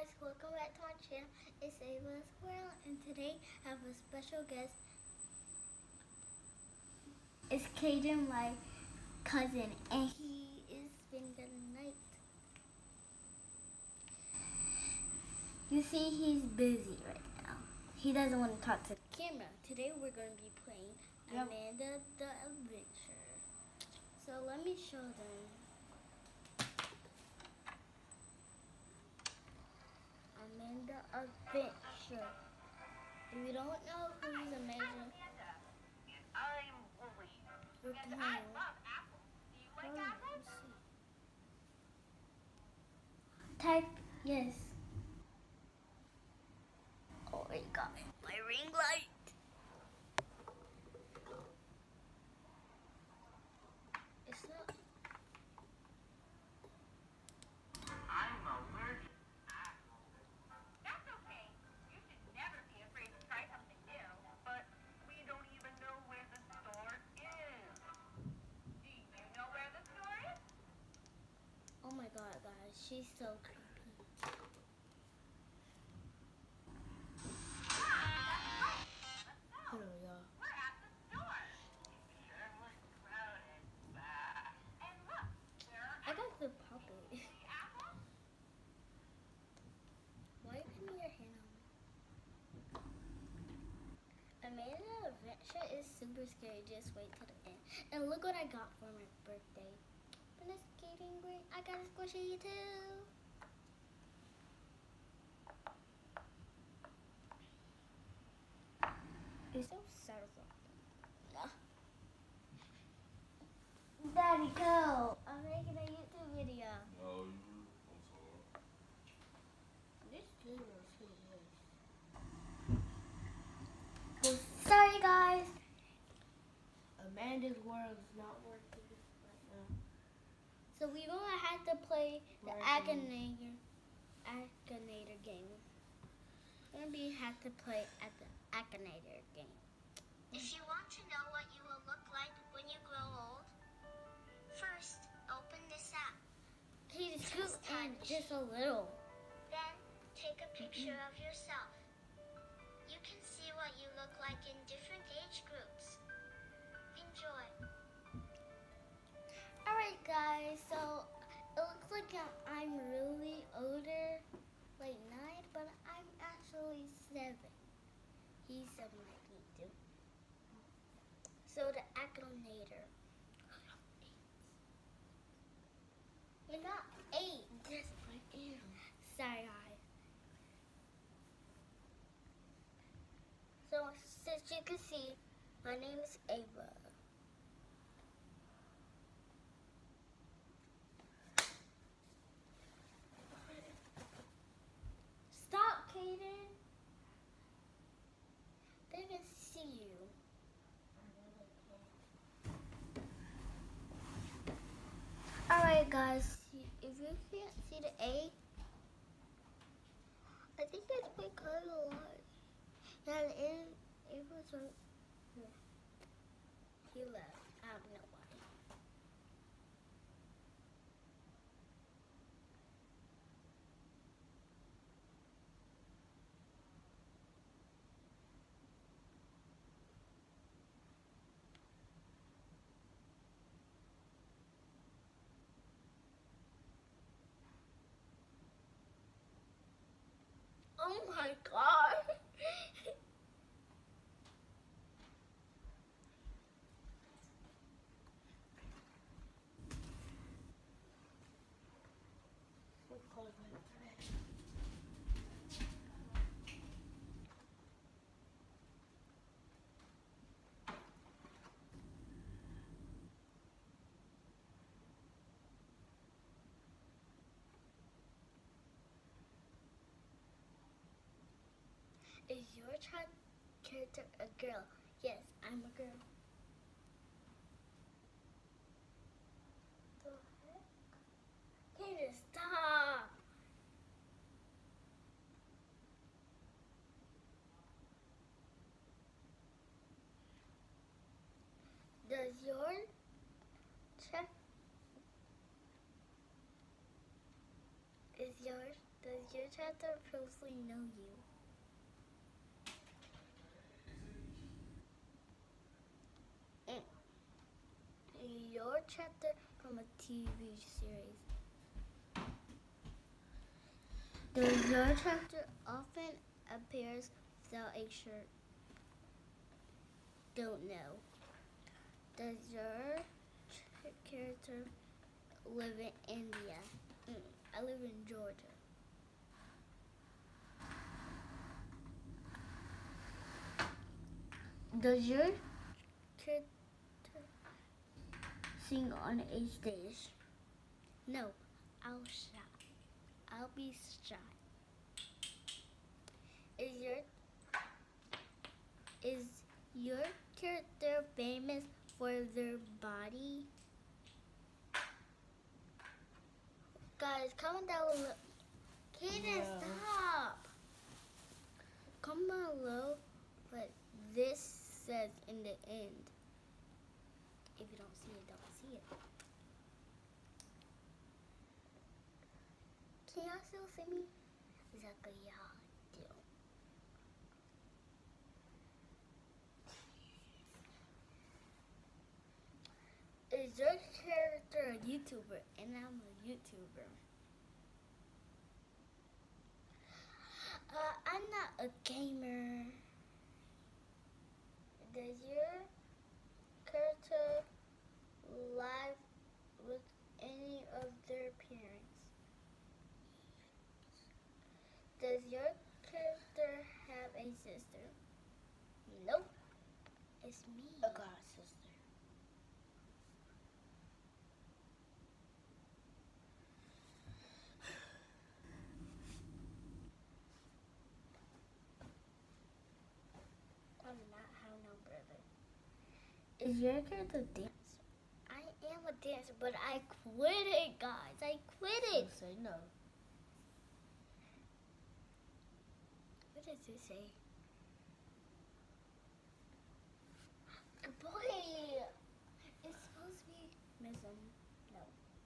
guys, welcome back to my channel. It's Ava's World, and today I have a special guest. It's Caden, my cousin, and he is spending the night. You see, he's busy right now. He doesn't want to talk to the camera. Today we're going to be playing Amanda the Adventure. So let me show them. Amanda Adventure. If you don't know who's Amanda, I'm Wooly. we're And playing. I love apples. Do you like apples? Type yes. Oh my god, my ring light. It's not. I'm allergic to apples. That's okay. You should never be afraid to try something new. But we don't even know where the store is. Do you know where the store is? Oh my god, guys, she's so creepy. Let's go. We're at the store. It sure looks crowded. And look, there are I got the puppet. apples. Why are you putting your hand on me? Amanda Adventure is super scary. Just wait till the end. And look what I got for my birthday. For this skating ring, I got a squishy too. It's so satisfying. Daddy, go! I'm making a YouTube video. No, I'm sorry. This video is well, sorry guys. Amanda's World is not working right now. So we're gonna have to play the Akinator game. We're gonna have to play at the Akinator game. If you want to know what you will look like when you grow old, first open this app. He just scoot in just a little. Then take a picture of yourself. You can see what you look like in different age groups. Enjoy. Alright guys, so it looks like I'm really older, like 9, but I'm actually 7. He's 7 like me too. So the Akinator. You're not 8. Yes, I am. Sorry guys. So since you can see, my name is Ava. Stop, Caden. They can see you. Alright guys, if you can't see the A, I think it's because of what? Yeah, it was right here. He left. I don't know why. Oh my god! We're cold right today. Is your child character a girl? Yes, I'm a girl. The heck? Kaden, stop! Does your child does your child character personally know you? Your character from a TV series. Does your character often appears without a shirt? Don't know. Does your character live in India? I live in Georgia. Does your character sing on a stage? No, I'll be shy. Is your character famous for their body? Guys, comment down below. Kaden, stop! Comment below what this says in the end. If you don't see it, don't see it. Can y'all still see me? Exactly, y'all do. Is your character a YouTuber? And I'm a YouTuber. I'm not a gamer. Does your character live with any of their parents? Does your character have a sister? Nope. It's me. A god sister. I do not have no brother. Is your character a dancer? I am a dancer, but I quit it, guys. I quit it. So say no. What does it say? Good boy. It's supposed to be Mism. No.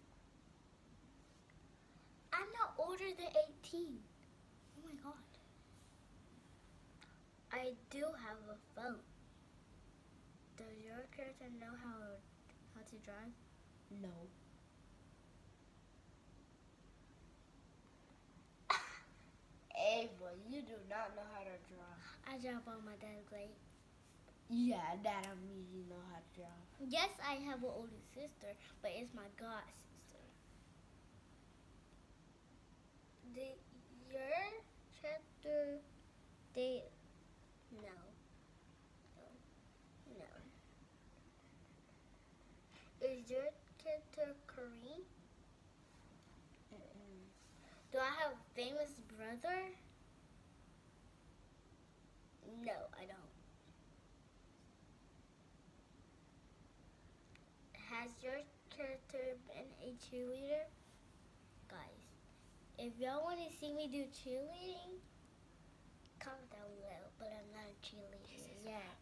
I'm not older than 18. Oh my god. I do have a phone. Does your character know how to drive? No. Ava, you do not know how to drive. I drive on my dad's late. Yeah, that means you know how to drive. Yes, I have an older sister, but it's my god sister. Did your character date? No. No. Is your character Korean? Do I have a famous brother? No, I don't. Has your character been a cheerleader? Guys, if y'all want to see me do cheerleading, comment down below, but I'm not a cheerleader yet.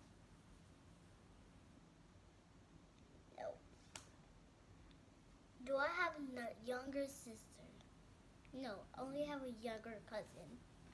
No. Do I have a younger sister? No, I only have a younger cousin.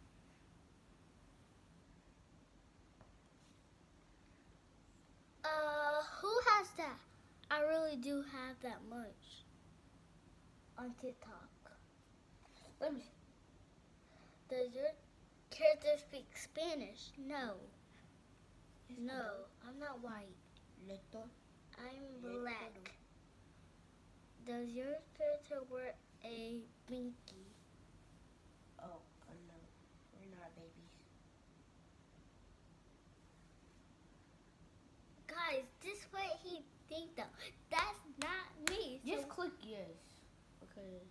Who has that? I really do have that much on TikTok. Let me. Does your character speak Spanish? No. No, I'm not white. Little. I'm black. Does your character wear a binky? Oh, no. We're not babies. Guys, this what he think though. That's not me. Just click yes. Because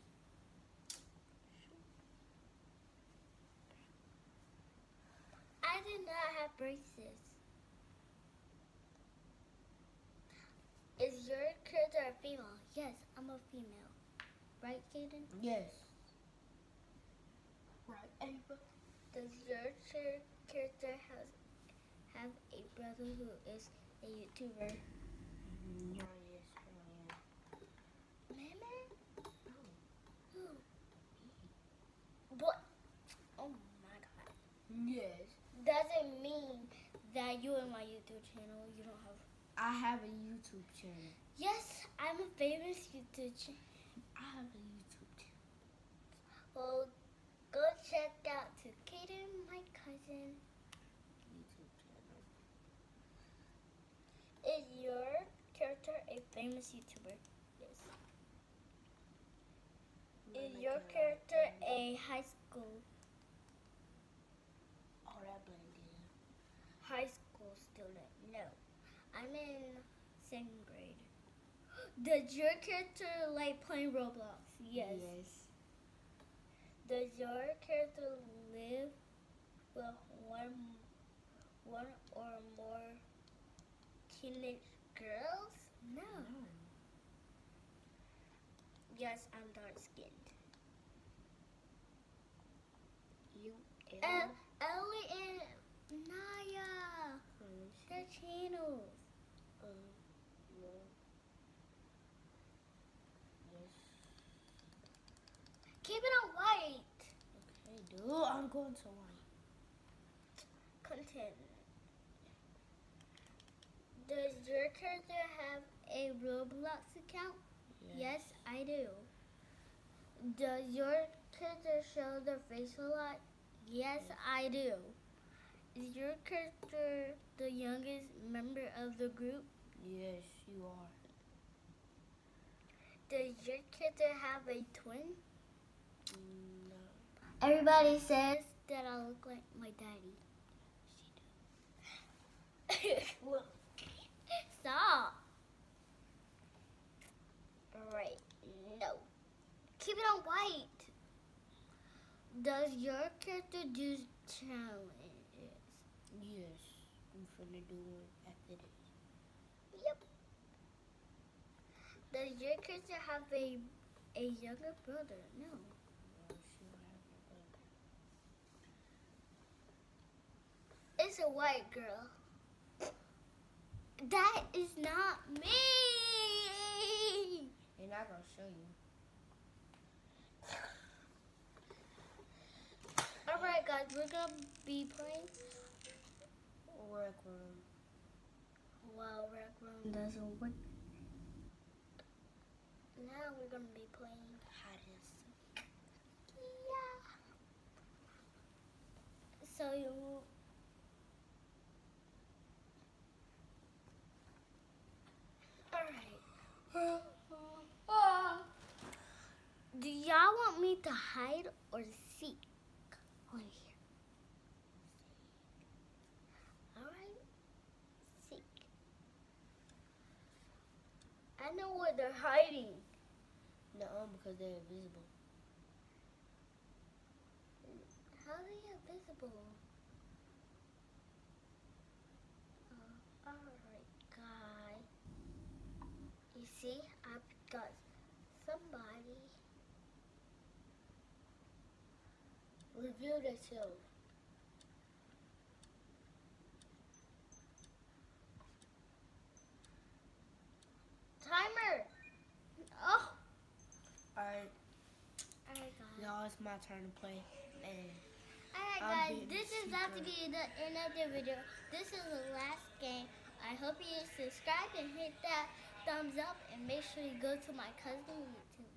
I did not have braces. Is your character a female? Yes, I'm a female. Right, Kaden? yes. Right, Ava. Does your character have a brother who is a YouTuber? Yes. Mama? Who? What? Yes. doesn't mean that you in my YouTube channel. You don't have. I have a YouTube channel. Yes, I'm a famous YouTube channel. I have a YouTube channel. Well, go check out to Kaden, my cousin. YouTube channel. Is your character a famous YouTuber? Yes. Is your character a high school Oh, that blended. high school student? No. I'm in second grade. Does your character like playing Roblox? Yes. Does your character live with one or more teenage girls? No. Yes, I'm dark skinned. You Ellie and Naya. Their channels. no. Yes. Keep it on white. Okay, dude. I'm going to white. Content. Does your character have a Roblox account? Yes, I do. Does your character show their face a lot? Yes, I do. Is your character the youngest member of the group? Yes, you are. Does your character have a twin? No. Everybody says that I look like my daddy. Stop. Alright, no. Keep it on white. Does your character do challenges? Yes. I'm finna do one after this. Yep. Does your character have a younger brother? No. No, she don't have no brother. It's a white girl. That is not me. They're not gonna show you. Alright guys, we're gonna be playing. Rec room. Well, Rec Room doesn't work. Now we're gonna be playing Hottest. Yeah. So you. Alright. Do y'all want me to hide or seek? On here. Alright. Seek. I know where they're hiding. No, because they're invisible. How are they invisible? Alright, guys. You see, I've got somebody. Reveal themselves. Timer! Oh! Alright, Alright, guys. y'all, it's my turn to play. And Alright, I'm guys. being This is about to be the end of the video. This is the last game. I hope you subscribe and hit that thumbs up. And make sure you go to my cousin's YouTube